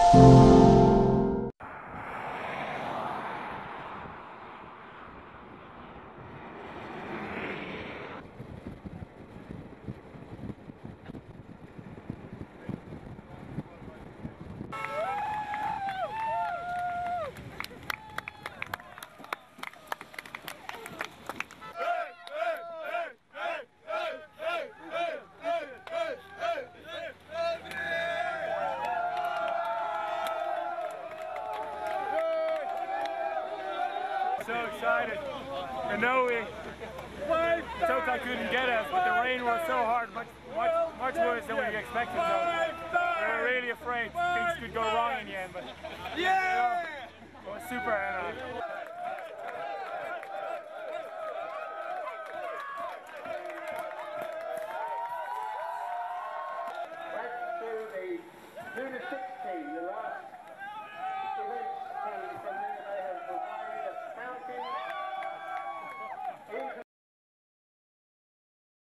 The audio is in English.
So excited. I know SoCal couldn't get us, but the rain was so hard, much worse than we expected. So we were really afraid things could go wrong in the end, but yeah, it was super.